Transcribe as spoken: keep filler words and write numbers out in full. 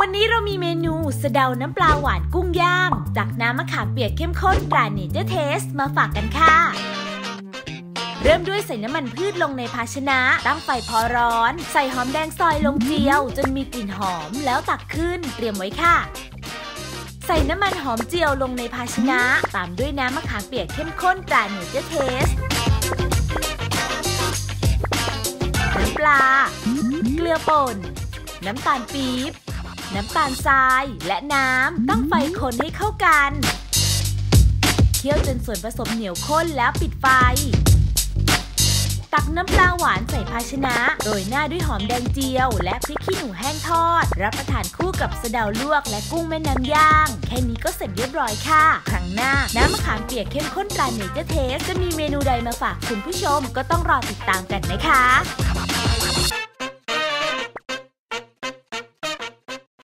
วันนี้เรามีเมนูสะเดาน้ำปลาหวานกุ้งย่างจากน้ำมะขามเปียกเข้มข้นตราเนเจอร์เทสมาฝากกันค่ะเริ่มด้วยใส่น้ำมันพืชลงในภาชนะตั้งไฟพอร้อนใส่หอมแดงซอยลงเจียวจนมีกลิ่นหอมแล้วตักขึ้นเตรียมไว้ค่ะใส่น้ำมันหอมเจียวลงในภาชนะตามด้วยน้ำมะขามเปียกเข้มข้นตราเนเจอร์เทสน้ำปลาเกลือป่นน้ำตาลปี๊บน้ำตาลทรายและน้ำตั้งไฟคนให้เข้ากันเคี่ยวจนส่วนผสมเหนียวข้นแล้วปิดไฟตักน้ำปลาหวานใส่ภาชนะโรยหน้าด้วยหอมแดงเจียวและพริกขี้หนูแห้งทอดรับประทานคู่กับสะเดาลวกและกุ้งแม่น้ำย่างแค่นี้ก็เสร็จเรียบร้อยค่ะครั้งหน้าน้ำมะขามเปียกเข้มข้นตราเนเจอร์เทสจะมีเมนูใดมาฝากคุณผู้ชมก็ต้องรอติดตามกันนะคะ